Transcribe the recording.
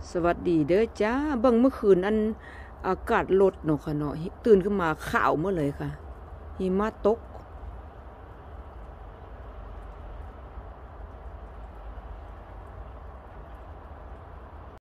สวัสดีเด้อจ้าเบิ่งเมื่อคืนอากาศลดเนาะค่ะเนาะตื่นขึ้นมาขาวเมื่อเลยค่ะหิมะตกโค